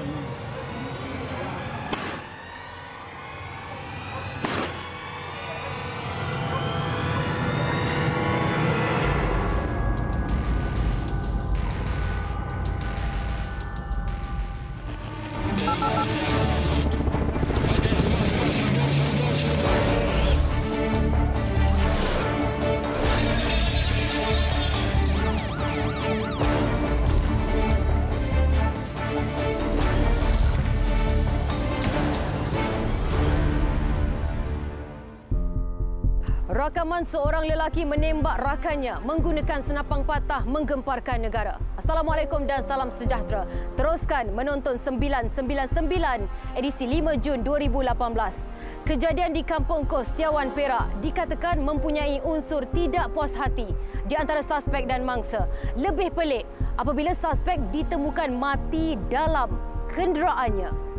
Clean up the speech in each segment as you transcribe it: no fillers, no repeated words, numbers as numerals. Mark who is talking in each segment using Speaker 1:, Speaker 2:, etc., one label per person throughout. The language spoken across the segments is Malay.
Speaker 1: Rakaman seorang lelaki menembak rakannya menggunakan senapang patah menggemparkan negara. Assalamualaikum dan salam sejahtera. Teruskan menonton 999 edisi 5 Jun 2018. Kejadian di Kampung Kos, Setiawan, Perak dikatakan mempunyai unsur tidak puas hati di antara suspek dan mangsa. Lebih pelik apabila suspek ditemukan mati dalam kenderaannya.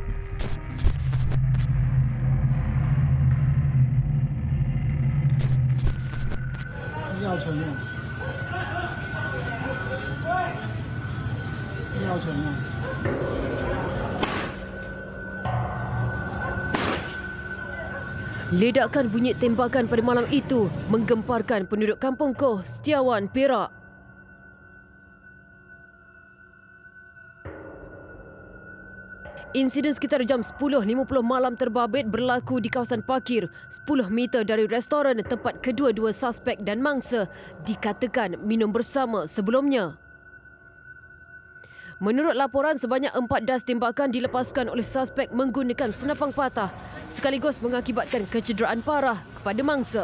Speaker 2: 要承认，要承认。
Speaker 1: Ledakan bunyi tembakan pada malam itu menggemparkan penduduk Kampung Koh, Setiawan, Perak. Insiden sekitar jam 10.50 malam terbabit berlaku di kawasan parkir 10 meter dari restoran tempat kedua-dua suspek dan mangsa dikatakan minum bersama sebelumnya. Menurut laporan, sebanyak 4 das tembakan dilepaskan oleh suspek menggunakan senapang patah sekaligus mengakibatkan kecederaan parah kepada mangsa.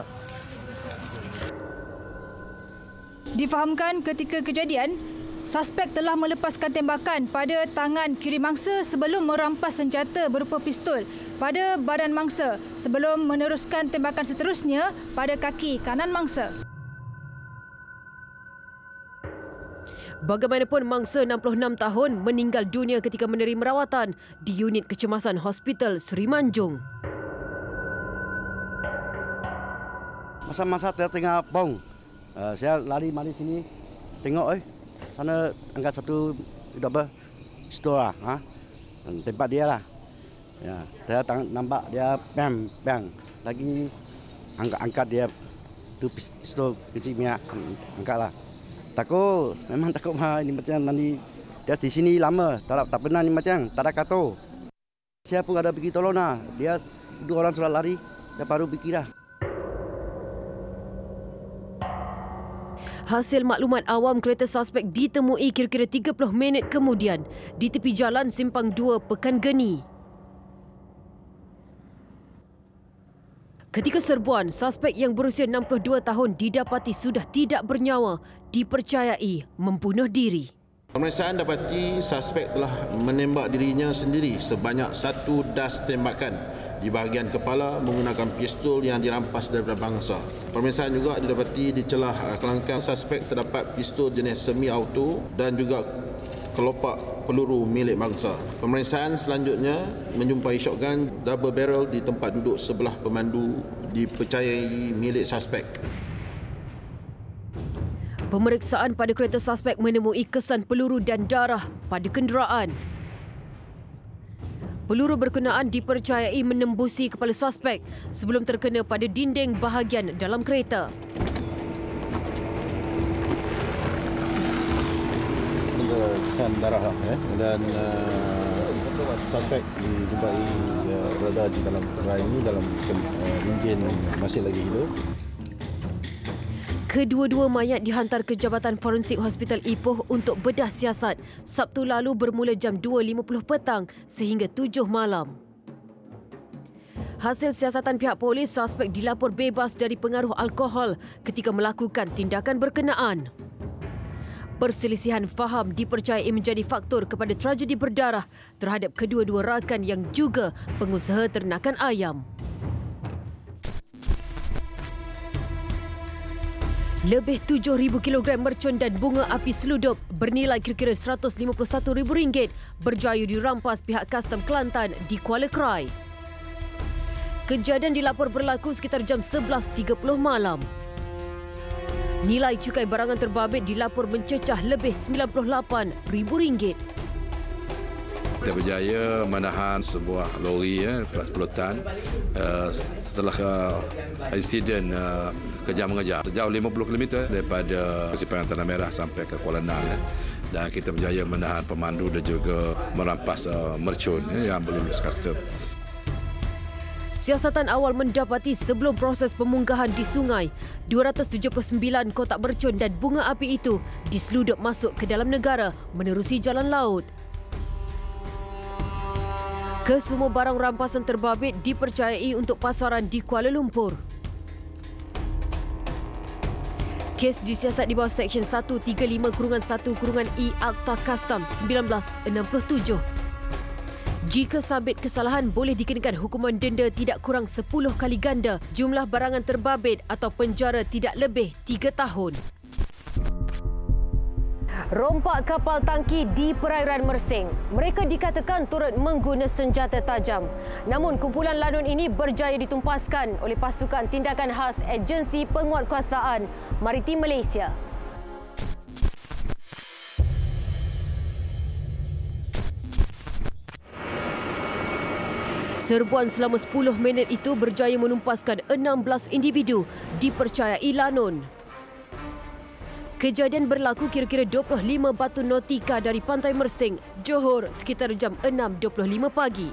Speaker 3: Difahamkan ketika kejadian, suspek telah melepaskan tembakan pada tangan kiri mangsa sebelum merampas senjata berupa pistol pada badan mangsa sebelum meneruskan tembakan seterusnya pada kaki kanan mangsa.
Speaker 1: Bagaimanapun, mangsa 66 tahun meninggal dunia ketika menerima rawatan di unit kecemasan Hospital Seri Manjung.
Speaker 4: Masa-masa saya tengah bong, saya lari mari sini, tengok sana angkat satu double pistol lah, tempat dia lah. Ya, saya nampak dia bang, lagi angkat dia tu pistol kecil punya, angkat lah. Takut, memang takut ini macam nanti dia di sini lama, tak pernah ni macam tak ada kata. Saya pun ada pergi tolong lah, dia dua orang sudah lari, dia baru pergi lah.
Speaker 1: Hasil maklumat awam, kereta suspek ditemui kira-kira 30 minit kemudian di tepi jalan Simpang 2 Pekangeni. Ketika serbuan, suspek yang berusia 62 tahun didapati sudah tidak bernyawa, dipercayai membunuh diri.
Speaker 5: Pemeriksaan dapati suspek telah menembak dirinya sendiri sebanyak 1 das tembakan di bahagian kepala menggunakan pistol yang dirampas daripada bangsa. Pemeriksaan juga didapati di celah kelangkang suspek terdapat pistol jenis semi-auto dan juga kelopak peluru milik bangsa. Pemeriksaan selanjutnya menjumpai shotgun double barrel di tempat duduk sebelah pemandu dipercayai milik suspek.
Speaker 1: Pemeriksaan pada kereta suspek menemui kesan peluru dan darah pada kenderaan. Peluru berkenaan dipercayai menembusi kepala suspek sebelum terkena pada dinding bahagian dalam kereta.
Speaker 6: Kesan darah dan suspek dijumpai berada di dalam kenderaan ini dalam enjin masih lagi hidup.
Speaker 1: Kedua-dua mayat dihantar ke Jabatan Forensik Hospital Ipoh untuk bedah siasat Sabtu lalu bermula jam 2.50 petang sehingga 7 malam. Hasil siasatan pihak polis, suspek dilapor bebas dari pengaruh alkohol ketika melakukan tindakan berkenaan. Perselisihan faham dipercayai menjadi faktor kepada tragedi berdarah terhadap kedua-dua rakan yang juga pengusaha ternakan ayam. Lebih 7,000 kilogram mercon dan bunga api seludup bernilai kira-kira RM151,000 berjaya dirampas pihak Kastam Kelantan di Kuala Krai. Kejadian dilapor berlaku sekitar jam 11.30 malam. Nilai cukai barangan terbabit dilapor mencecah lebih RM98,000.
Speaker 7: Kita berjaya menahan sebuah lori pelutan setelah insiden kejar mengejar sejauh 50 km daripada persimpangan Tanah Merah sampai ke Kuala Nal. Dan kita berjaya menahan pemandu dan juga merampas mercun yang berlulus custom.
Speaker 1: Siasatan awal mendapati sebelum proses pemunggahan di sungai, 279 kotak mercun dan bunga api itu diseludup masuk ke dalam negara menerusi jalan laut. Kesemua barang rampasan terbabit dipercayai untuk pasaran di Kuala Lumpur. Kes disiasat di bawah Seksyen 135-1-E Akta Kastam 1967. Jika sabit kesalahan, boleh dikenakan hukuman denda tidak kurang 10 kali ganda jumlah barangan terbabit atau penjara tidak lebih 3 tahun. Rompak kapal tangki di perairan Mersing. Mereka dikatakan turut mengguna senjata tajam. Namun kumpulan lanun ini berjaya ditumpaskan oleh pasukan tindakan khas Agensi Penguatkuasaan Maritim Malaysia. Serbuan selama 10 minit itu berjaya menumpaskan 16 individu dipercayai lanun. Kejadian berlaku kira-kira 25 batu nautika dari pantai Mersing, Johor sekitar jam 6.25 pagi.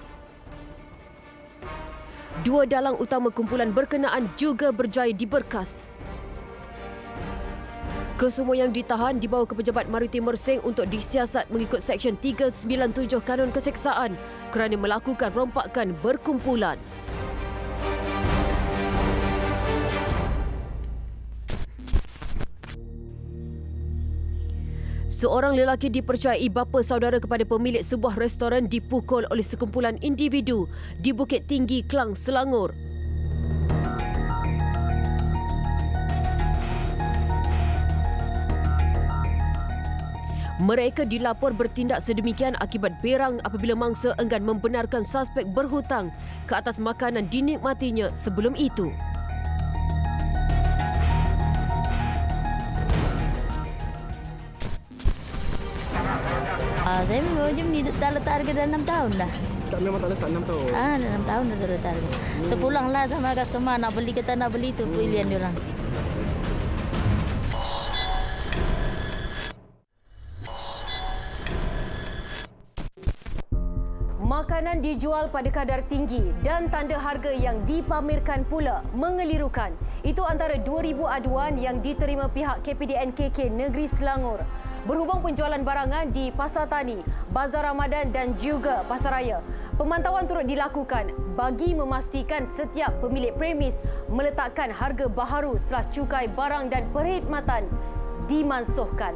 Speaker 1: 2 dalang utama kumpulan berkenaan juga berjaya diberkas. Kesemua yang ditahan dibawa ke Pejabat Maritim Mersing untuk disiasat mengikut Seksyen 397 Kanun Keseksaan kerana melakukan rompakan berkumpulan. Seorang lelaki dipercayai bapa saudara kepada pemilik sebuah restoran dipukul oleh sekumpulan individu di Bukit Tinggi, Klang, Selangor. Mereka dilapor bertindak sedemikian akibat berang apabila mangsa enggan membenarkan suspek berhutang ke atas makanan dinikmatinya sebelum itu.
Speaker 8: Saya memang macam ni dah letak harga dah 6 tahun dah.
Speaker 2: Tak memang tak letak 6 tahun?
Speaker 8: 6 tahun dah letak harga. Terpulanglah sama customer nak beli ke tak nak beli tu pilihan diorang.
Speaker 1: Makanan dijual pada kadar tinggi dan tanda harga yang dipamerkan pula mengelirukan. Itu antara 2,000 aduan yang diterima pihak KPDNKK Negeri Selangor. Berhubung penjualan barangan di Pasar Tani, Bazar Ramadan dan juga Pasaraya. Pemantauan turut dilakukan bagi memastikan setiap pemilik premis meletakkan harga baharu setelah cukai barang dan perkhidmatan dimansuhkan.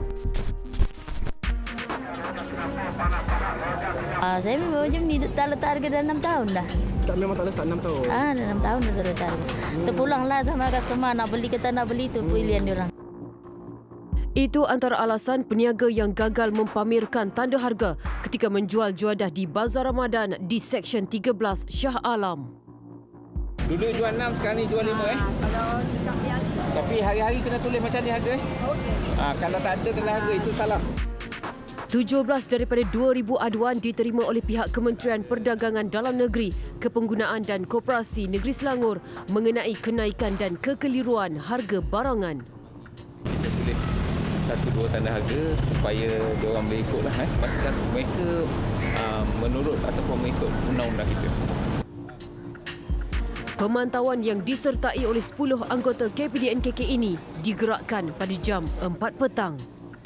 Speaker 8: Saya memang macam ni dah letak harga dah 6 tahun dah.
Speaker 2: Tak memang tak letak 6 tahun?
Speaker 8: Dah 6 tahun dah letak harga. Terpulanglah sama customer nak beli ke tak nak beli tu pilihan diorang.
Speaker 1: Itu antara alasan peniaga yang gagal mempamerkan tanda harga ketika menjual juadah di Bazar Ramadan di Seksyen 13 Shah Alam.
Speaker 9: Dulu jual 6, sekarang ni jual 5 Kalau tak biasa. Tapi hari-hari kena tulis macam ni harga kalau tak ada dalam harga itu salah.
Speaker 1: 17 daripada 2,000 aduan diterima oleh pihak Kementerian Perdagangan Dalam Negeri, Kepenggunaan dan Koperasi Negeri Selangor mengenai kenaikan dan kekeliruan harga barangan.
Speaker 9: Kita tulis 1-2 tanda harga supaya diorang boleh ikutlah pastikan mereka menurut ataupun mengikut undang-undang kita.
Speaker 1: Pemantauan yang disertai oleh 10 anggota KPDNKK ini digerakkan pada jam 4 petang.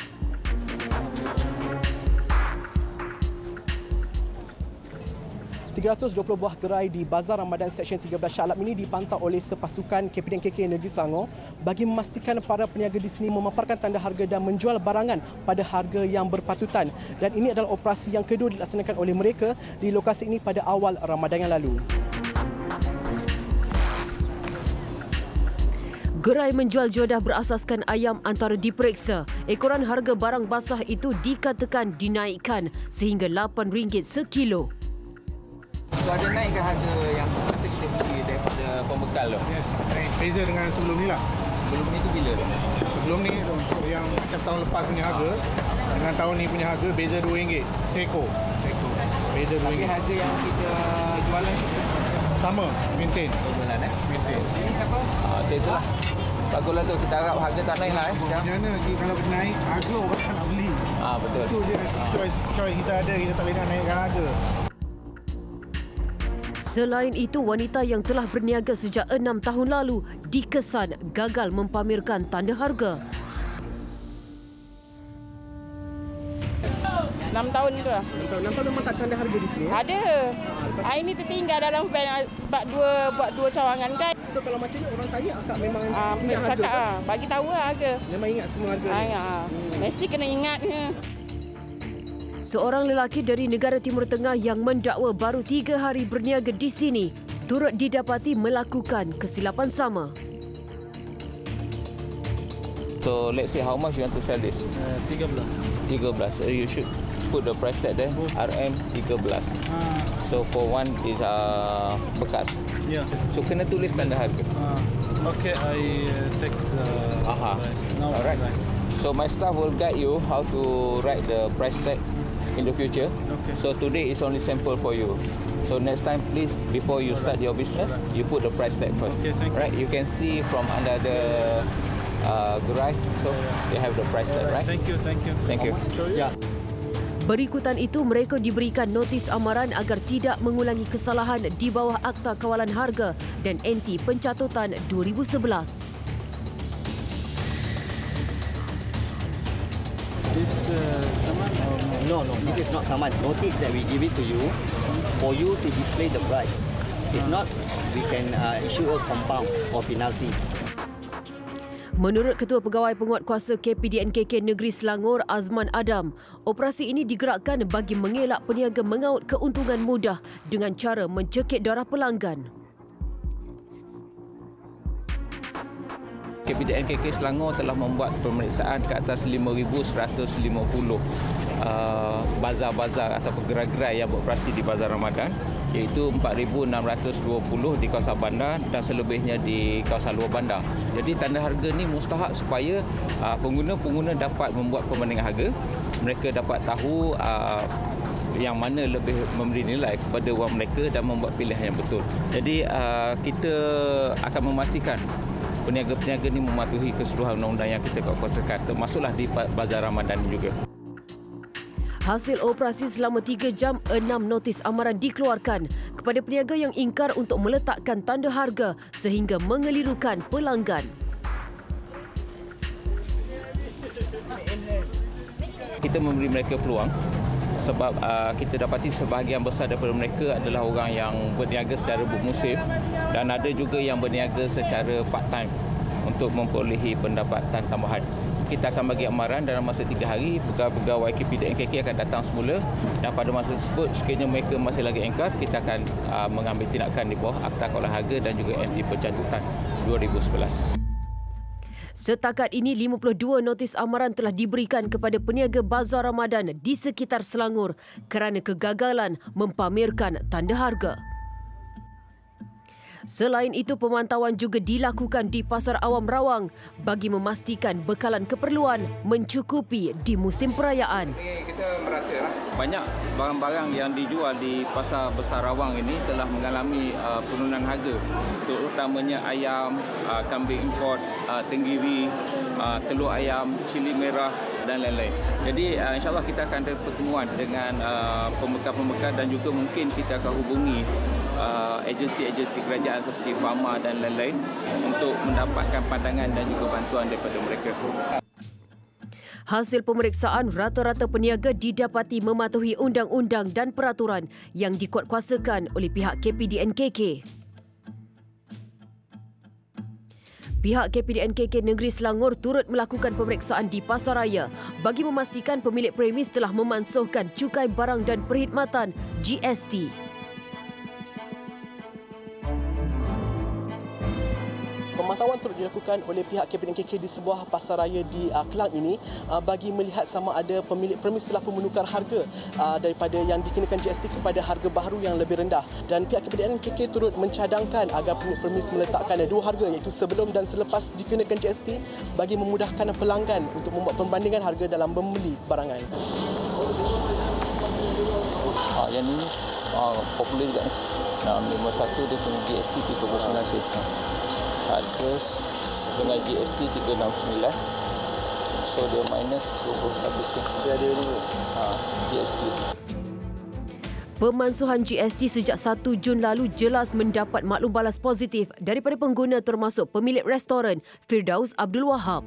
Speaker 10: $320 buah gerai di Bazar Ramadan Seksyen 13 Shah Alam ini dipantau oleh sepasukan KPDNKK Negeri Selangor bagi memastikan para peniaga di sini memaparkan tanda harga dan menjual barangan pada harga yang berpatutan. Dan ini adalah operasi yang kedua dilaksanakan oleh mereka di lokasi ini pada awal Ramadan yang lalu.
Speaker 1: Gerai menjual juadah berasaskan ayam antara diperiksa. Ekoran harga barang basah itu dikatakan dinaikkan sehingga RM8 sekilo.
Speaker 9: So ada naik ke harga yang masa kita beli daripada pembekal tu?
Speaker 2: Yes, beza dengan sebelum ni lah.
Speaker 9: Sebelum ni tu bila?
Speaker 2: Sebelum ni yang macam tahun lepas punya harga dengan tahun ni punya harga beza RM2 seekor. Beza
Speaker 9: Tapi
Speaker 2: RM2.
Speaker 9: harga yang kita jualan
Speaker 2: Sama, maintain.
Speaker 9: jualan
Speaker 2: Maintain.
Speaker 9: Ini siapa? Saya itulah. Baguslah tu, kita harap harga tak naik lah sekarang.
Speaker 2: Macam mana lagi kalau naik harga orang tak nak beli.
Speaker 9: Betul.
Speaker 2: Itu je choice kita ada, kita tak boleh nak naikkan harga.
Speaker 1: Selain itu, wanita yang telah berniaga sejak 6 tahun lalu dikesan gagal mempamerkan tanda harga.
Speaker 11: 6 tahun tu lah.
Speaker 10: 6 tahun memang tak tanda harga di sini.
Speaker 11: Ada. Hari ni tertinggal dalam van buat dua cawangan kan.
Speaker 10: So kalau macam ni orang tanya akak memang
Speaker 11: ingat harga. Cakap bagi tahu lah harga.
Speaker 10: Memang ingat semua harga.
Speaker 11: Mesti kena ingat.
Speaker 1: Seorang lelaki dari negara Timur Tengah yang mendakwa baru 3 hari berniaga di sini turut didapati melakukan kesilapan sama.
Speaker 9: So let's say how much you want to sell this?
Speaker 2: 13.
Speaker 9: 13. So you should put the price tag there. RM 13. So for one is bekas.
Speaker 2: Yeah.
Speaker 9: So kena tulis tanda harga.
Speaker 2: Okay, I take the price. Now,
Speaker 9: alright. So my staff will guide you how to write the price tag in the future.
Speaker 2: Okay.
Speaker 9: So today is only sample for you. So next time, please, before you start your business, you put the price tag first.
Speaker 2: Okay, thank you.
Speaker 9: Right? You can see from under the gerai. So they have the price tag, right?
Speaker 2: Thank you.
Speaker 9: Thank you.
Speaker 10: Ya.
Speaker 1: Berikutan itu, mereka diberikan notis amaran agar tidak mengulangi kesalahan di bawah Akta Kawalan Harga dan Anti Pencatutan 2011.
Speaker 12: This saman or no, this is not saman. Notice that we give it to you for you to display the price. If not, we can issue a compound or penalty.
Speaker 1: Menurut Ketua Pegawai Penguatkuasa KPDNKK Negeri Selangor, Azman Adam, operasi ini digerakkan bagi mengelak peniaga mengaut keuntungan mudah dengan cara mencekik darah pelanggan.
Speaker 9: KPDNKK Selangor telah membuat pemeriksaan ke atas 5,150 bazar-bazar atau gerai-gerai yang beroperasi di Bazar Ramadan, iaitu 4,620 di kawasan bandar dan selebihnya di kawasan luar bandar. Jadi tanda harga ni mustahak supaya pengguna-pengguna dapat membuat perbandingan harga. Mereka dapat tahu yang mana lebih memberi nilai kepada wang mereka dan membuat pilihan yang betul. Jadi kita akan memastikan peniaga-peniaga ini mematuhi keseluruhan undang-undang yang kita kuasakan, termasuklah di Bazar Ramadan juga.
Speaker 1: Hasil operasi selama 3 jam, 6 notis amaran dikeluarkan kepada peniaga yang ingkar untuk meletakkan tanda harga sehingga mengelirukan pelanggan.
Speaker 9: Kita memberi mereka peluang sebab kita dapati sebahagian besar daripada mereka adalah orang yang berniaga secara bermusim dan ada juga yang berniaga secara part-time untuk memperolehi pendapatan tambahan. Kita akan bagi amaran dalam masa 3 hari, pegawai KPDNKK akan datang semula dan pada masa tersebut sekiranya mereka masih lagi engkar, kita akan mengambil tindakan di bawah Akta Kawalan Harga dan juga Anti Pencatutan 2011.
Speaker 1: Setakat ini 52 notis amaran telah diberikan kepada peniaga Bazar Ramadan di sekitar Selangor kerana kegagalan mempamerkan tanda harga. Selain itu, pemantauan juga dilakukan di Pasar Awam Rawang bagi memastikan bekalan keperluan mencukupi di musim perayaan.
Speaker 9: Kita merata banyak barang-barang yang dijual di Pasar Besar Rawang ini telah mengalami penurunan harga, terutamanya ayam, kambing import, tenggiri, telur ayam, cili merah dan lain-lain. Jadi insyaAllah kita akan ada pertemuan dengan pembekal-pembekal dan juga mungkin kita akan hubungi agensi-agensi kerajaan seperti Fama dan lain-lain untuk mendapatkan pandangan dan juga bantuan daripada mereka.
Speaker 1: Hasil pemeriksaan, rata-rata peniaga didapati mematuhi undang-undang dan peraturan yang dikuatkuasakan oleh pihak KPDNKK. Pihak KPDNKK Negeri Selangor turut melakukan pemeriksaan di pasaraya bagi memastikan pemilik premis telah memansuhkan cukai barang dan perkhidmatan GST.
Speaker 10: Pemantauan turut dilakukan oleh pihak KPDNKK di sebuah pasaraya di Kelang ini bagi melihat sama ada pemilik premis telah menukar harga daripada yang dikenakan GST kepada harga baharu yang lebih rendah. Dan pihak KPDNKK turut mencadangkan agar pemilik premis meletakkan dua harga, iaitu sebelum dan selepas dikenakan GST bagi memudahkan pelanggan untuk membuat perbandingan harga dalam membeli barangan.
Speaker 9: Yang ni popular juga ni. 651 dia punya GST 39 sen. Ada dengan GST 369. So dia minus 21 sen. Dia ada dulu. GST.
Speaker 1: Pemansuhan GST sejak 1 Jun lalu jelas mendapat maklum balas positif daripada pengguna termasuk pemilik restoran Firdaus Abdul Wahab.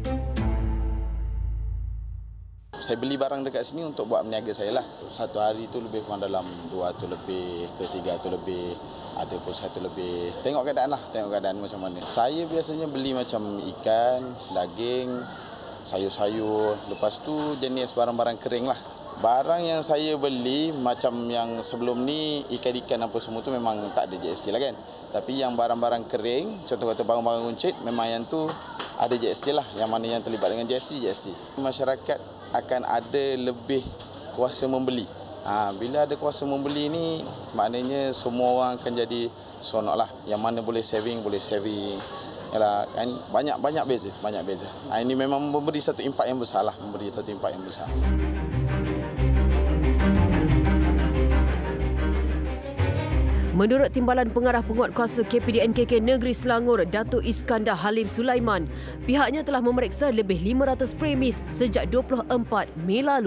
Speaker 13: Saya beli barang dekat sini untuk buat berniaga saya lah. Satu hari tu lebih kurang dalam 200 lebih ke 300 lebih. Ada pun 1 lebih. Tengok keadaan lah, tengok keadaan macam mana. Saya biasanya beli macam ikan, daging, sayur-sayur. Lepas tu jenis barang-barang kering lah. Barang yang saya beli macam yang sebelum ni ikan-ikan apa semua tu memang tak ada GST lah kan. Tapi yang barang-barang kering, contoh kata barang-barang runcit, memang yang tu ada GST lah. Yang mana yang terlibat dengan GST. Masyarakat akan ada lebih kuasa membeli. Bila ada kuasa membeli ni maknanya semua orang akan jadi seronok lah. Yang mana boleh saving. Yalah, kan banyak beza. Ini memang memberi satu impak yang besar lah,
Speaker 1: Menurut Timbalan Pengarah Penguatkuasa KPDNKK Negeri Selangor, Datuk Iskandar Halim Sulaiman, pihaknya telah memeriksa lebih 500 premis sejak 24 Mei lalu.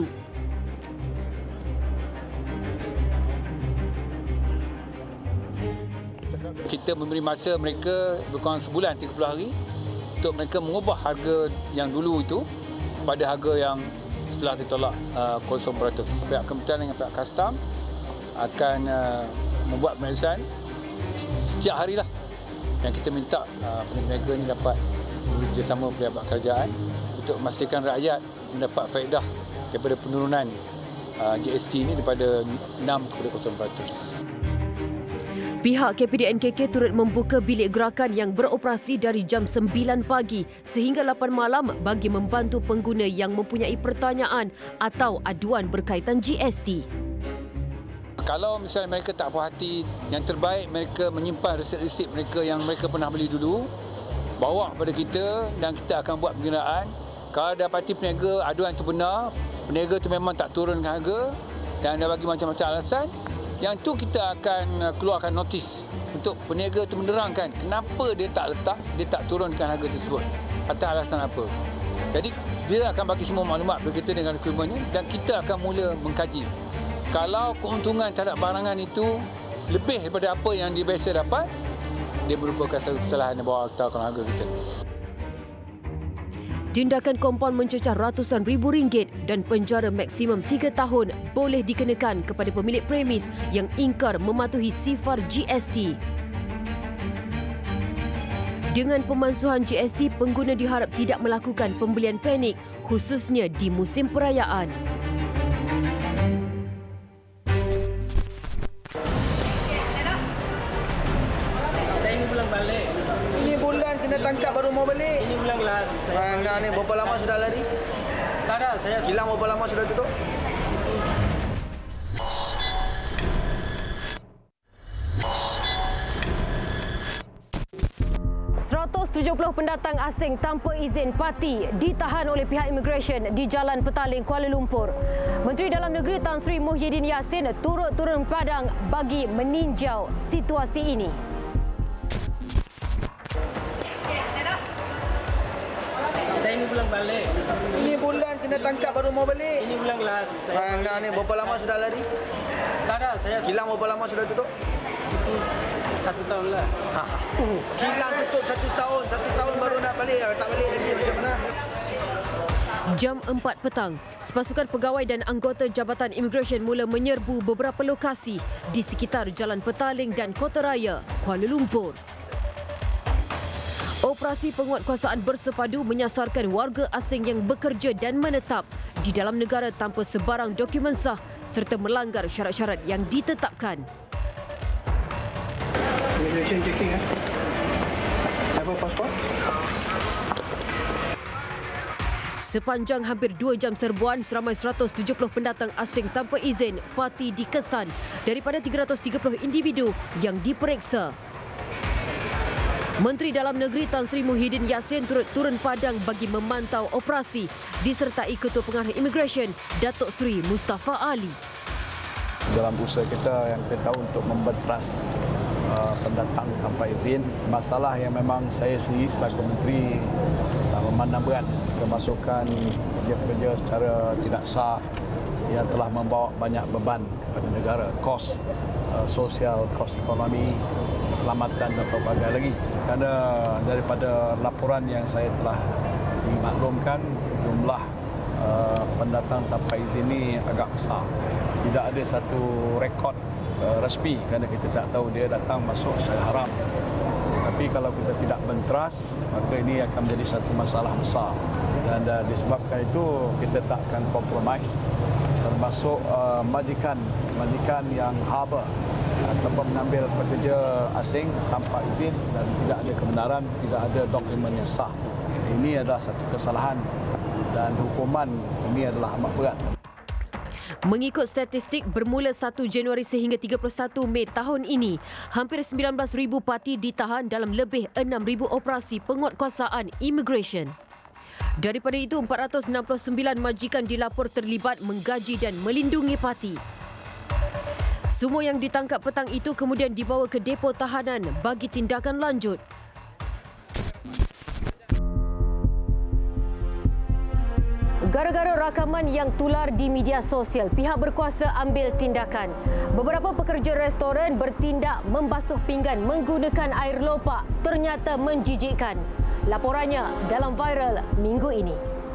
Speaker 14: Kita memberi masa mereka berkurang sebulan 30 hari untuk mereka mengubah harga yang dulu itu pada harga yang setelah ditolak 0%. Pihak Kementerian dengan pihak Kastam akan membuat pemeriksaan setiap hari lah. Yang kita minta peniaga ini dapat bekerjasama pejabat kerajaan untuk memastikan rakyat mendapat faedah daripada penurunan GST ini daripada 6 kepada 0%.
Speaker 1: Pihak KPDNKK turut membuka bilik gerakan yang beroperasi dari jam 9 pagi sehingga 8 malam bagi membantu pengguna yang mempunyai pertanyaan atau aduan berkaitan GST.
Speaker 14: Kalau misalnya mereka tak puas hati, yang terbaik mereka menyimpan resip-resip mereka yang mereka pernah beli dulu, bawa kepada kita dan kita akan buat pengiraan. Kalau dapati peniaga aduan itu benar, peniaga itu memang tak turunkan harga dan dah bagi macam-macam alasan, yang tu kita akan keluarkan notis untuk peniaga itu menerangkan kenapa dia tak turunkan harga tersebut, atas alasan apa. Jadi dia akan bagi semua maklumat kepada kita dengan dokumennya dan kita akan mula mengkaji. Kalau keuntungan terhadap barangan itu lebih daripada apa yang dia biasa dapat, dia merupakan satu kesalahan yang bawa akta harga kita.
Speaker 1: Tindakan kompaun mencecah ratusan ribu ringgit dan penjara maksimum 3 tahun boleh dikenakan kepada pemilik premis yang ingkar mematuhi sifar GST. Dengan pemansuhan GST, pengguna diharap tidak melakukan pembelian panik khususnya di musim perayaan.
Speaker 15: Ini bulan kena tangkap baru mau balik.
Speaker 16: Ini bulan kelas.
Speaker 15: Mana ni berapa lama sudah lari?
Speaker 16: Tak ada, saya
Speaker 15: kilang berapa lama sudah tutup?
Speaker 1: ...170 pendatang asing tanpa izin parti ditahan oleh pihak imigresen di Jalan Petaling, Kuala Lumpur. Menteri Dalam Negeri Tan Sri Muhyiddin Yassin turut turun padang bagi meninjau situasi ini.
Speaker 16: Ini bulan balik.
Speaker 15: Ini bulan kena tangkap baru mau balik.
Speaker 16: Ini bulan kelas.
Speaker 15: Mana ni berapa lama sudah lari?
Speaker 16: Tak ada, saya
Speaker 15: kilang berapa lama sudah tutup?
Speaker 16: 1 tahun lah.
Speaker 15: Kilang tutup 1 tahun baru nak balik, tak balik lagi macam mana?
Speaker 1: Jam 4 petang, sepasukan pegawai dan anggota Jabatan Imigresen mula menyerbu beberapa lokasi di sekitar Jalan Petaling dan Kota Raya, Kuala Lumpur. Operasi penguatkuasaan bersepadu menyasarkan warga asing yang bekerja dan menetap di dalam negara tanpa sebarang dokumen sah serta melanggar syarat-syarat yang ditetapkan.
Speaker 15: Immigration checking Apa pasport?
Speaker 1: Sepanjang hampir 2 jam serbuan, seramai 170 pendatang asing tanpa izin parti dikesan daripada 330 individu yang diperiksa. Menteri Dalam Negeri Tan Sri Muhyiddin Yassin turut turun padang bagi memantau operasi disertai Ketua Pengarah Imigresen Datuk Seri Mustafa Ali.
Speaker 17: dalam usaha kita yang kita tahu untuk membentras pendatang tanpa izin. Masalah yang memang saya sendiri selaku menteri memandang berat kemasukan pekerja-pekerja secara tidak sah yang telah membawa banyak beban kepada negara, kos sosial, kos ekonomi, keselamatan dan pelbagai lagi. Kerana daripada laporan yang saya telah dimaklumkan, jumlah pendatang tanpa izin ini agak besar. Tidak ada satu rekod resmi kerana kita tak tahu dia datang masuk secara haram. Tapi kalau kita tidak bentras, maka ini akan menjadi satu masalah besar. Dan disebabkan itu kita tak akan compromise, termasuk majikan yang haba ataupun mengambil pekerja asing tanpa izin dan tidak ada kebenaran, tidak ada dokumen yang sah. Ini adalah satu kesalahan dan hukuman ini adalah amat berat.
Speaker 1: Mengikut statistik bermula 1 Januari sehingga 31 Mei tahun ini, hampir 19,000 parti ditahan dalam lebih 6,000 operasi penguatkuasaan immigration. Daripada itu, 469 majikan dilapor terlibat menggaji dan melindungi parti. Semua yang ditangkap petang itu kemudian dibawa ke depo tahanan bagi tindakan lanjut. Gara-gara rakaman yang tular di media sosial, pihak berkuasa ambil tindakan. Beberapa pekerja restoran bertindak membasuh pinggan menggunakan air lopak, ternyata menjijikkan. Laporannya dalam viral minggu ini.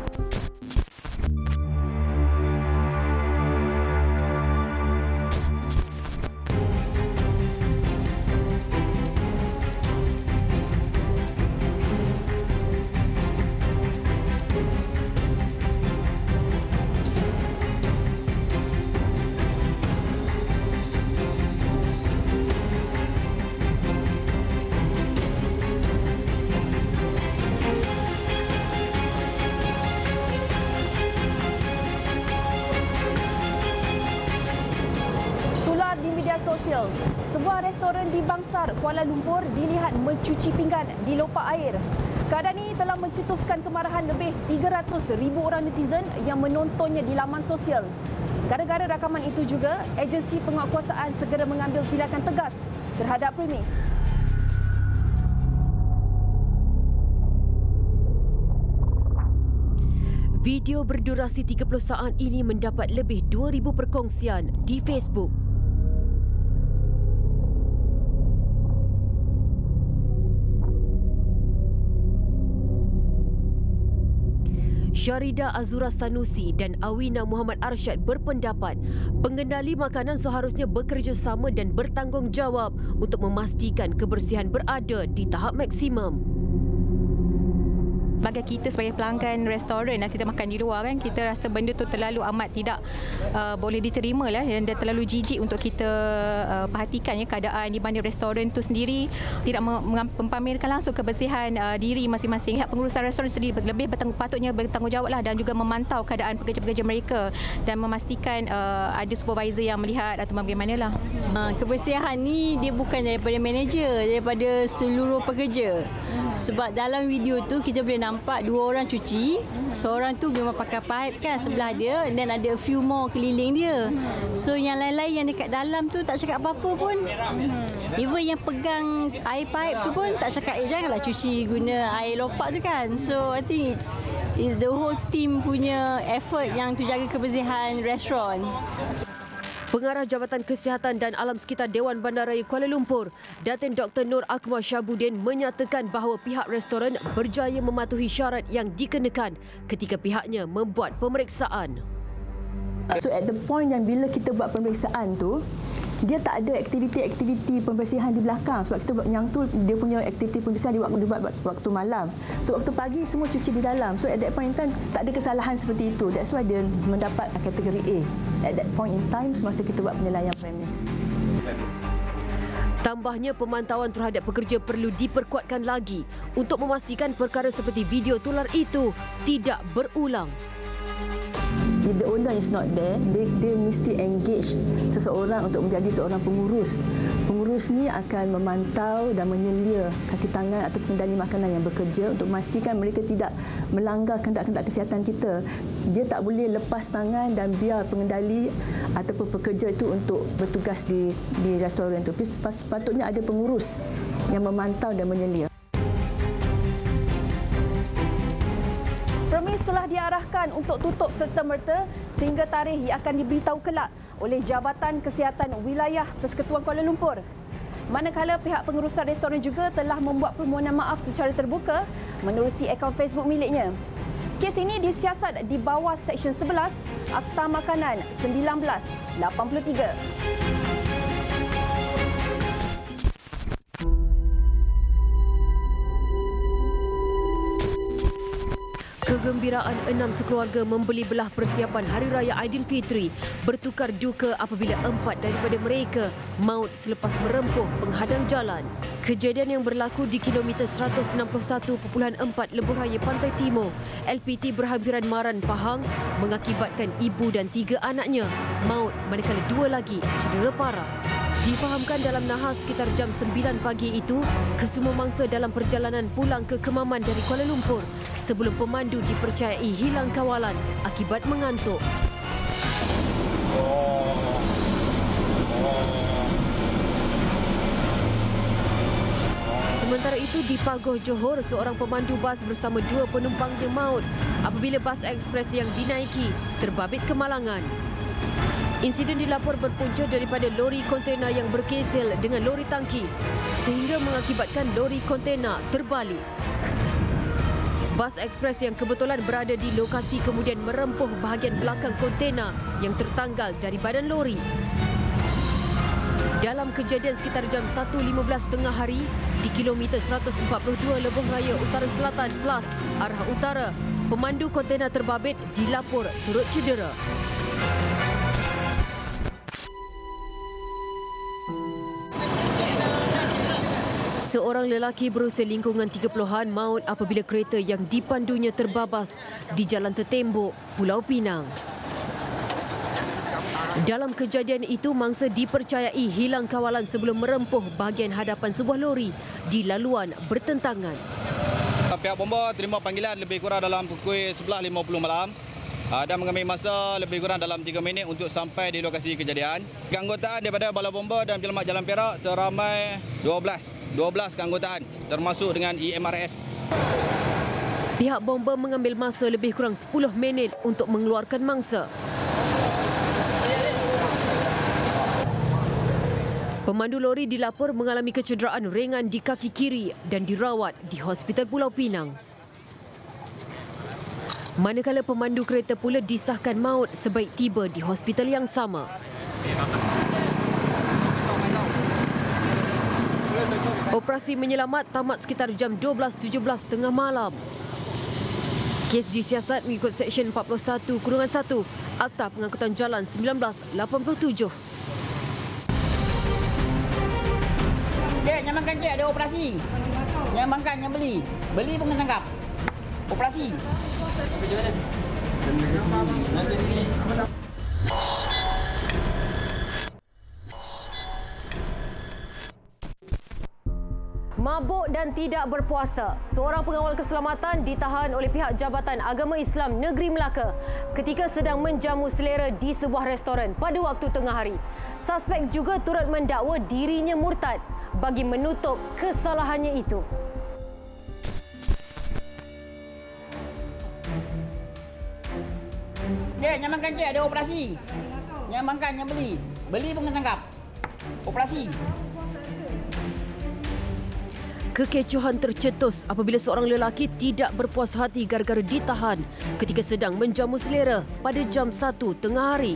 Speaker 18: Sosial. Sebuah restoran di Bangsar, Kuala Lumpur dilihat mencuci pinggan di lopak air. Keadaan ini telah mencetuskan kemarahan lebih 300,000 orang netizen yang menontonnya di laman sosial. Gara-gara rakaman itu juga, agensi penguatkuasaan segera mengambil tindakan tegas terhadap premis.
Speaker 1: Video berdurasi 30 saat ini mendapat lebih 2,000 perkongsian di Facebook. Syarida Azura Sanusi dan Awina Muhammad Arsyad berpendapat pengendali makanan seharusnya bekerjasama dan bertanggungjawab untuk memastikan kebersihan berada di tahap maksimum.
Speaker 19: Bagi kita sebagai pelanggan restoran dan kita makan di luar kan, kita rasa benda tu terlalu amat tidak boleh diterima lah, dan dia terlalu jijik untuk kita perhatikan ya, keadaan di mana restoran tu sendiri tidak mempamerkan langsung kebersihan diri masing-masing. Pihak pengurusan restoran sendiri lebih patutnya bertanggungjawab lah dan juga memantau keadaan pekerja-pekerja mereka dan memastikan ada supervisor yang melihat atau bagaimanalah.
Speaker 20: Kebersihan ni dia bukan daripada manager, daripada seluruh pekerja. Sebab dalam video tu kita boleh nampak dua orang cuci, seorang tu memang pakai pipe kan sebelah dia, dan ada a few more keliling dia. So yang lain-lain yang dekat dalam tu tak cakap apa-apa pun. Even yang pegang air pipe tu pun tak cakap janganlah cuci guna air lopak tu kan. So I think it's the whole team punya effort yang tu jaga kebersihan restoran.
Speaker 1: Pengarah Jabatan Kesihatan dan Alam Sekitar Dewan Bandaraya Kuala Lumpur, Datin Dr. Nur Akmal Syahbudin menyatakan bahawa pihak restoran berjaya mematuhi syarat yang dikenakan ketika pihaknya membuat pemeriksaan.
Speaker 21: So at the point yang bila kita buat pemeriksaan tu, dia tak ada aktiviti-aktiviti pembersihan di belakang, sebab kita buat yang tu dia punya aktiviti pembersihan di waktu malam. So waktu pagi semua cuci di dalam. So at that point in time tak ada kesalahan seperti itu. That's why dia mendapat kategori A. At that point in time semasa kita buat penilaian premis.
Speaker 1: Tambahnya, pemantauan terhadap pekerja perlu diperkuatkan lagi untuk memastikan perkara seperti video tular itu tidak berulang.
Speaker 21: If the owner is not there, dia mesti engage seseorang untuk menjadi seorang pengurus. Pengurus ni akan memantau dan menyelia kaki tangan atau pengendali makanan yang bekerja untuk memastikan mereka tidak melanggar kehendak-kehendak kesihatan kita. Dia tak boleh lepas tangan dan biar pengendali ataupun pekerja itu untuk bertugas di restoran itu. Sepatutnya ada pengurus yang memantau dan menyelia.
Speaker 18: Permis telah diarahkan untuk tutup serta-merta sehingga tarikh yang akan diberitahu kelak oleh Jabatan Kesihatan Wilayah Persekutuan Kuala Lumpur. Manakala pihak pengurusan restoran juga telah membuat permohonan maaf secara terbuka menerusi akaun Facebook miliknya. Kes ini disiasat di bawah Seksyen 11 Akta Makanan 1983.
Speaker 1: Kegembiraan 6 sekeluarga membeli belah persiapan Hari Raya Aidilfitri bertukar duka apabila 4 daripada mereka maut selepas merempuh penghadang jalan. Kejadian yang berlaku di kilometer 161.4 Lebuh Raya Pantai Timur, LPT Berhampiran Maran, Pahang mengakibatkan ibu dan 3 anaknya maut manakala 2 lagi cedera parah. Difahamkan dalam nahas sekitar jam 9 pagi itu, kesemua mangsa dalam perjalanan pulang ke Kemaman dari Kuala Lumpur sebelum pemandu dipercayai hilang kawalan akibat mengantuk. Sementara itu di Pagoh, Johor, seorang pemandu bas bersama 2 penumpangnya maut apabila bas ekspres yang dinaiki terbabit kemalangan. Insiden dilapor berpunca daripada lori kontena yang berkesil dengan lori tangki sehingga mengakibatkan lori kontena terbalik. Bas ekspres yang kebetulan berada di lokasi kemudian merempuh bahagian belakang kontena yang tertanggal dari badan lori. Dalam kejadian sekitar jam 1.15 tengah hari di kilometer 142 Lebuh Raya Utara Selatan Plus arah utara, pemandu kontena terbabit dilapor turut cedera. Seorang lelaki berusia lingkungan 30-an maut apabila kereta yang dipandunya terbabas di Jalan Tertembok, Pulau Pinang. Dalam kejadian itu, mangsa dipercayai hilang kawalan sebelum merempuh bahagian hadapan sebuah lori di laluan bertentangan.
Speaker 3: Pihak bomba terima panggilan lebih kurang dalam pukul 11.50 malam dan mengambil masa lebih kurang dalam 3 minit untuk sampai di lokasi kejadian. Keanggotaan daripada Bala Bomba dan Penyelamat Jalan Perak seramai 12 keanggotaan termasuk dengan EMRS.
Speaker 1: Pihak bomba mengambil masa lebih kurang 10 minit untuk mengeluarkan mangsa. Pemandu lori dilapor mengalami kecederaan ringan di kaki kiri dan dirawat di Hospital Pulau Pinang. Manakala pemandu kereta pula disahkan maut sebaik tiba di hospital yang sama. Operasi menyelamat tamat sekitar jam 12.17 tengah malam. Kes disiasat mengikut Seksyen 41-1 Akta Pengangkutan Jalan 1987.
Speaker 22: Cik, yang makan cik ada operasi. Yang makan, yang beli. Beli pun kena tangkap. Operasi.
Speaker 1: Mabuk dan tidak berpuasa. Seorang pengawal keselamatan ditahan oleh pihak Jabatan Agama Islam Negeri Melaka ketika sedang menjamu selera di sebuah restoran pada waktu tengah hari. Suspek juga turut mendakwa dirinya murtad bagi menutup kesalahannya itu.
Speaker 22: Cik, yang makan cik ada operasi. Yang makan, yang beli. Beli pun kena tangkap. Operasi.
Speaker 1: Kekecohan tercetus apabila seorang lelaki tidak berpuas hati gara-gara ditahan ketika sedang menjamu selera pada jam 1 tengah hari.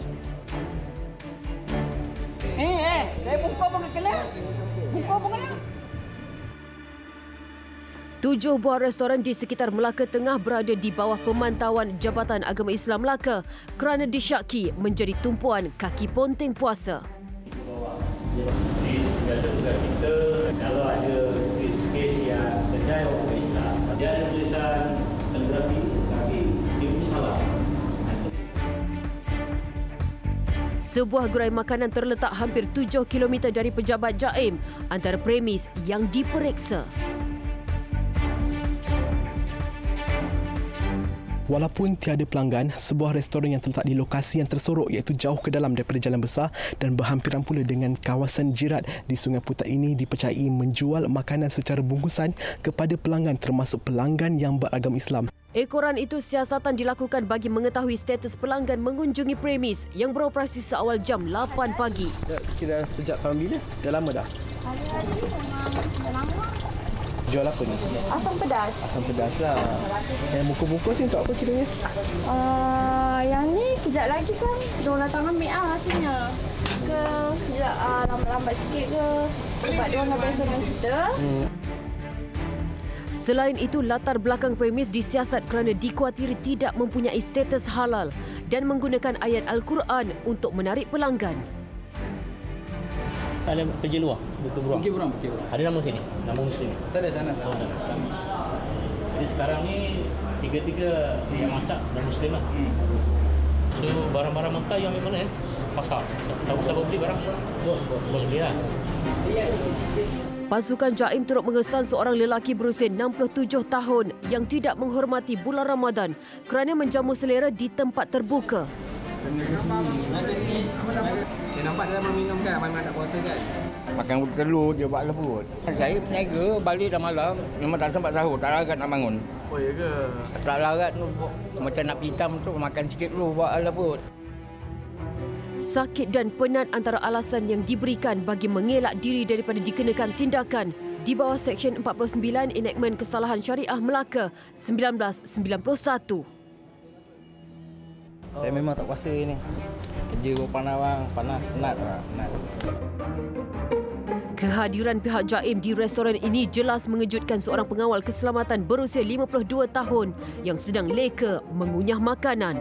Speaker 22: Saya buka pun kena. Buka pun kena.
Speaker 1: 7 buah restoran di sekitar Melaka Tengah berada di bawah pemantauan Jabatan Agama Islam Melaka kerana disyaki menjadi tumpuan kaki ponteng puasa.
Speaker 23: Biasa tugas kita kalau ada kes-kes yang kedai orang Islam, dia ada tulisan kaligrafi tapi dia punya salah.
Speaker 1: Sebuah gerai makanan terletak hampir 7 km dari pejabat Jaim, antara premis yang diperiksa.
Speaker 10: Walaupun tiada pelanggan, sebuah restoran yang terletak di lokasi yang tersorok iaitu jauh ke dalam daripada jalan besar dan berhampiran pula dengan kawasan jirat di Sungai Putat ini dipercayai menjual makanan secara bungkusan kepada pelanggan termasuk pelanggan yang beragama Islam.
Speaker 1: Ekoran itu siasatan dilakukan bagi mengetahui status pelanggan mengunjungi premis yang beroperasi seawal jam 8 pagi.
Speaker 10: Kira sejak tahun bila? Dah lama dah?
Speaker 11: Hari-hari dah lama.
Speaker 10: Jual apa ni?
Speaker 11: Asam pedas.
Speaker 10: Asam pedas lah. Yang buku-buku ni untuk apa kiranya?
Speaker 11: Yang ni kejap lagi kan diorang datang ambil rasanya. Ke kejap lambat sikit ke. Sebab diorang dah biasa dengan kita.
Speaker 1: Selain itu, latar belakang premis disiasat kerana dikuatiri tidak mempunyai status halal dan menggunakan ayat Al-Quran untuk menarik pelanggan.
Speaker 23: Ada kerja luar, betul burung.
Speaker 12: Bukit Burung.
Speaker 23: Ada nama sini, nama Muslim.
Speaker 12: Tak ada sana.
Speaker 23: Jadi sekarang ni tiga-tiga yang masak dan Muslim lah. So barang-barang mentah yang mana pasar. Tahu siapa beli barang? Bos beli lah.
Speaker 1: Pasukan Jaim turut mengesan seorang lelaki berusia 67 tahun yang tidak menghormati bulan Ramadan kerana menjamu selera di tempat terbuka.
Speaker 12: Dia nampak dia minum kan, memang tak puasa kan. Makan telur je buat perut. Saya peniaga balik dah malam, memang tak sempat sahur, tak larat nak bangun. Oh ya ke? Tak larat tu macam nak hitam tu makan sikit dulu buat perut.
Speaker 1: Sakit dan penat antara alasan yang diberikan bagi mengelak diri daripada dikenakan tindakan di bawah Seksyen 49 Enakmen Kesalahan Syariah Melaka 1991.
Speaker 12: Saya memang tak puasa ni. Kerja panas, penat.
Speaker 1: Kehadiran pihak Jaim di restoran ini jelas mengejutkan seorang pengawal keselamatan berusia 52 tahun yang sedang leka mengunyah makanan.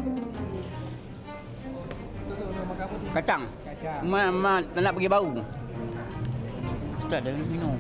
Speaker 22: Kacang. Mak tak nak pergi bau. Ustaz dah minum.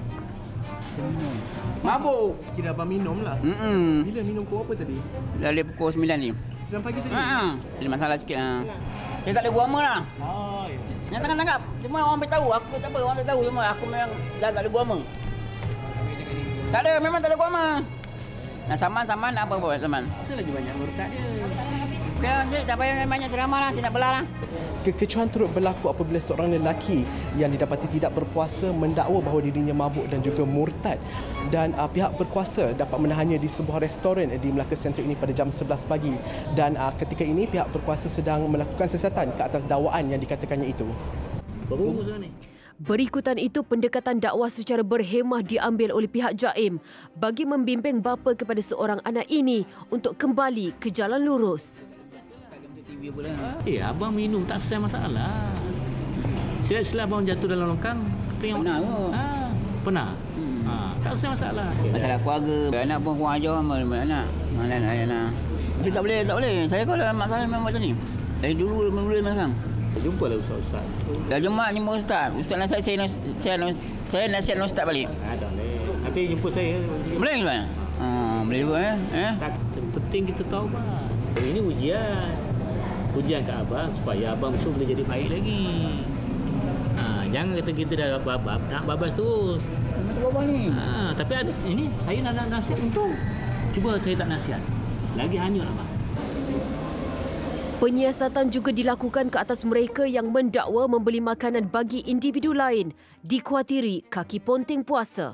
Speaker 22: Mabuk.
Speaker 10: Kira abang minum lah. Bila minum pukul apa tadi?
Speaker 22: Dari pukul 9 ni.
Speaker 10: 9 pagi tadi?
Speaker 22: Ada masalah sikit lah. Saya tak ada guama lah.
Speaker 10: Oh, ya.
Speaker 22: Yang tangan tangkap. Cuma orang beritahu. Aku tak apa. Orang beritahu cuma aku memang dah tak ada guama. Tak ada. Memang tak ada guama. Nak saman apa buat saman.
Speaker 10: Saya lagi banyak murtad dia.
Speaker 22: Okey, tak payah banyak drama lah. Tidak belah lah.
Speaker 10: Kekecohan turut berlaku apabila seorang lelaki yang didapati tidak berpuasa mendakwa bahawa dirinya mabuk dan juga murtad, dan pihak berkuasa dapat menahannya di sebuah restoran di Melaka Sentral ini pada jam 11 pagi, dan ketika ini pihak berkuasa sedang melakukan siasatan ke atas dakwaan yang dikatakannya itu.
Speaker 1: Berikutan itu, pendekatan dakwah secara berhemah diambil oleh pihak Jaim bagi membimbing bapa kepada seorang anak ini untuk kembali ke jalan lurus.
Speaker 23: Abang minum tak selesai masalah. Sila-sila abang jatuh dalam longkang.
Speaker 22: Pernah ke?
Speaker 23: Pernah. Tak selesai masalah.
Speaker 22: Masalah keluarga. Anak pun kurang ajar sama anak. Anak. Tapi tak boleh. Saya kalau ada masalah memang macam ni. Dari dulu memang sekarang.
Speaker 23: Jumpa lah ustaz.
Speaker 22: Dah jumpa ustaz. Ustaz nasihat saya nasihat ustaz balik.
Speaker 23: Tak boleh. Nanti jumpa saya.
Speaker 22: Boleh ke mana? Boleh juga
Speaker 23: Penting kita tahu bah. Ini ujian ke abang supaya abang tu boleh jadi baik lagi. Jangan kata kita dah babab, nak babas terus. Tapi ada ini saya nak nasihat untuk. Cuba saya tak nasihat. Lagi hanyut abang.
Speaker 1: Penyiasatan juga dilakukan ke atas mereka yang mendakwa membeli makanan bagi individu lain, dikuatiri kaki ponting puasa.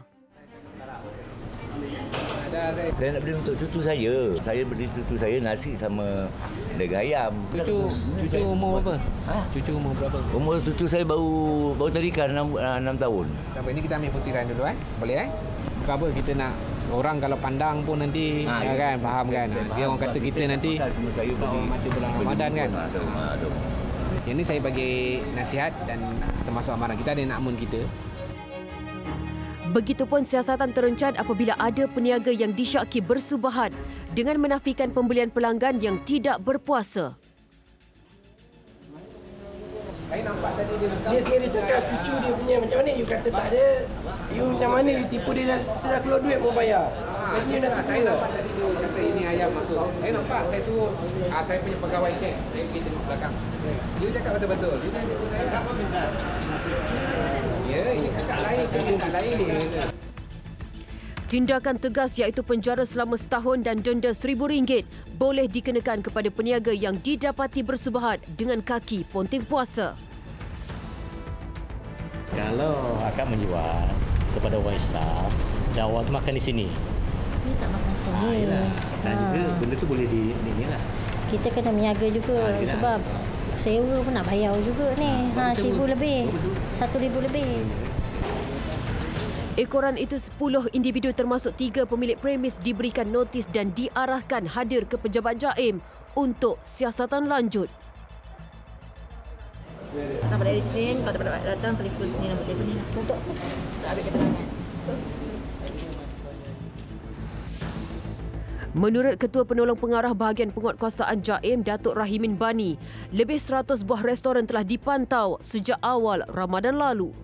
Speaker 4: Saya nak beli untuk cucu saya. Saya beli cucu saya nasi sama daging ayam.
Speaker 22: Cucu umur berapa? Cucu umur berapa?
Speaker 4: Umur cucu saya baru tadikan 6 tahun.
Speaker 12: Apa ini kita ambil putiran dulu Boleh Bukan apa kita nak orang kalau pandang pun nanti kan faham kan. Dia orang kata kita nanti
Speaker 4: saya
Speaker 12: mati bulan Ramadan kan. Yang ni saya bagi nasihat dan termasuk amaran kita ada nakmun kita.
Speaker 1: Begitupun siasatan terencan apabila ada peniaga yang disyaki bersubahat dengan menafikan pembelian pelanggan yang tidak berpuasa.
Speaker 16: Saya nampak tadi dia sendiri cakap cucu dia punya macam mana you kata tak ada. You macam mana you tipu dia sudah keluar duit mau bayar. Saya nampak tadi dia kata ini ayam masuk. Saya nampak, saya turun. Saya punya pegawai cek. Saya pergi tengok belakang. Dia cakap betul-betul. Dia tanya ke saya. Ya, ini kakak lain. Ini kakak lain.
Speaker 1: Tindakan tegas iaitu penjara selama setahun dan denda RM1,000 boleh dikenakan kepada peniaga yang didapati bersubahat dengan kaki ponteng puasa.
Speaker 23: Kalau akan menjual kepada orang Islam dan orang tu makan di sini.
Speaker 8: Dia tak makan sini.
Speaker 23: Dan juga benda tu boleh di ni lah.
Speaker 8: Kita kena meniaga juga sebab sewa pun nak bayar juga ni. RM1,000 lebih. RM1,000 lebih.
Speaker 1: Ekoran itu 10 individu termasuk 3 pemilik premis diberikan notis dan diarahkan hadir ke pejabat JAIM untuk siasatan lanjut.
Speaker 5: Pada hari Isnin, kalau dapat datang, telefon sini nombor telefon ni. Untuk ada keterangan.
Speaker 1: Menurut Ketua Penolong Pengarah Bahagian Penguatkuasaan JAIM, Datuk Rahimin Bani, lebih 100 buah restoran telah dipantau sejak awal Ramadan lalu.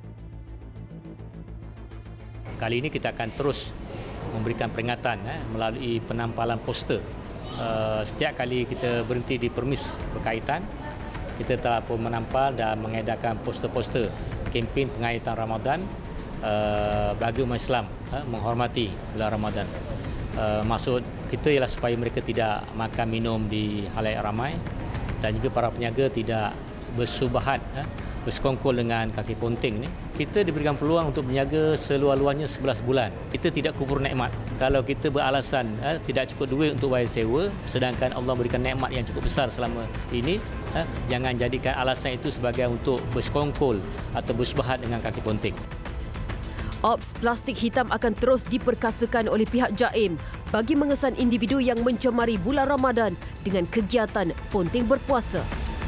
Speaker 23: Kali ini kita akan terus memberikan peringatan melalui penampalan poster. Setiap kali kita berhenti di permis berkaitan, kita telah pun menampal dan mengedarkan poster-poster kempen pengaitan Ramadan bagi umat Islam menghormati bulan Ramadan. Maksud kita ialah supaya mereka tidak makan minum di halayak ramai dan juga para peniaga tidak bersubahat, bersekongkol dengan kaki ponteng ni. Kita diberikan peluang untuk berniaga seluar-luarnya 11 bulan. Kita tidak kufur nikmat. Kalau kita beralasan tidak cukup duit untuk bayar sewa, sedangkan Allah berikan nikmat yang cukup besar selama ini, jangan jadikan alasan itu sebagai untuk bersekongkol atau bersubahat dengan kaki ponteng.
Speaker 1: Ops plastik hitam akan terus diperkasakan oleh pihak JAIM bagi mengesan individu yang mencemari bulan Ramadan dengan kegiatan ponteng berpuasa.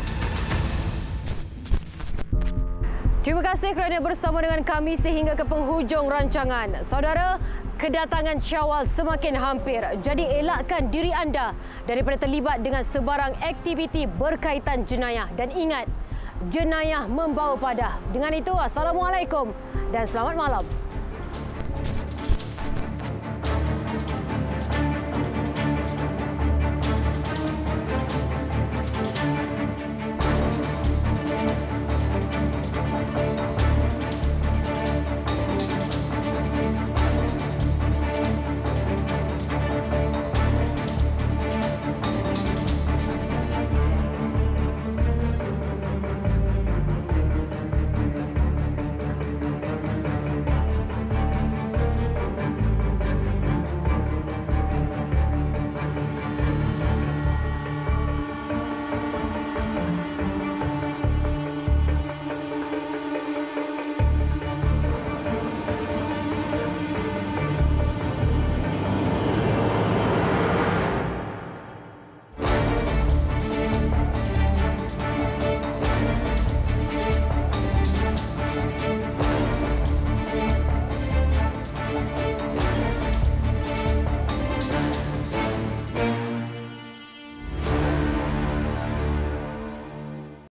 Speaker 1: Terima kasih kerana bersama dengan kami sehingga ke penghujung rancangan. Saudara, kedatangan Syawal semakin hampir. Jadi elakkan diri anda daripada terlibat dengan sebarang aktiviti berkaitan jenayah. Dan ingat, jenayah membawa padah. Dengan itu, Assalamualaikum dan selamat malam.